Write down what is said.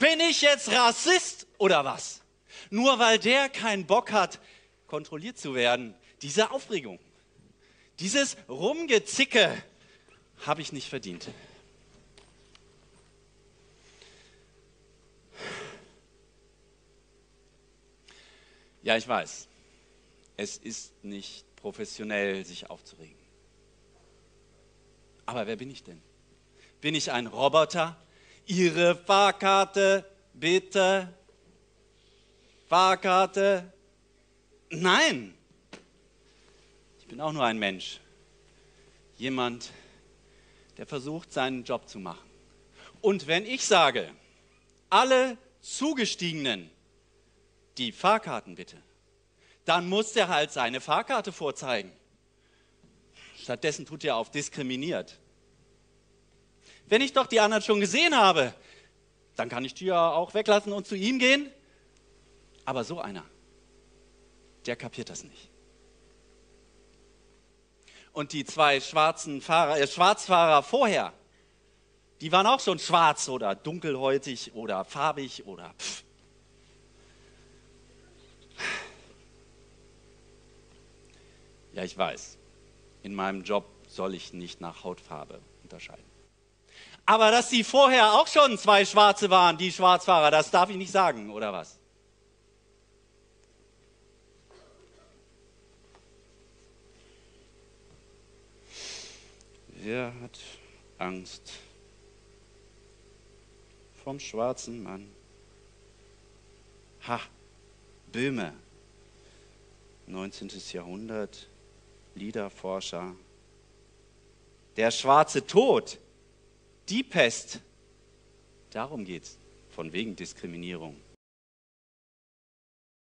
Bin ich jetzt Rassist oder was? Nur weil der keinen Bock hat, kontrolliert zu werden. Diese Aufregung, dieses Rumgezicke habe ich nicht verdient. Ja, ich weiß, es ist nicht professionell, sich aufzuregen. Aber wer bin ich denn? Bin ich ein Roboter? Ihre Fahrkarte, bitte. Fahrkarte. Nein. Ich bin auch nur ein Mensch. Jemand, der versucht, seinen Job zu machen. Und wenn ich sage, alle Zugestiegenen, die Fahrkarten bitte, dann muss der halt seine Fahrkarte vorzeigen. Stattdessen tut er auf diskriminiert. Wenn ich doch die anderen schon gesehen habe, dann kann ich die ja auch weglassen und zu ihm gehen. Aber so einer, der kapiert das nicht. Und die zwei Schwarzfahrer vorher, die waren auch schon schwarz oder dunkelhäutig oder farbig oder pff. Ja, ich weiß, in meinem Job soll ich nicht nach Hautfarbe unterscheiden. Aber dass sie vorher auch schon zwei Schwarze waren, die Schwarzfahrer, das darf ich nicht sagen, oder was? Wer hat Angst vom schwarzen Mann? Ha, Böhme, 19. Jahrhundert, Liederforscher. Der schwarze Tod, die Pest, darum geht's, von wegen Diskriminierung.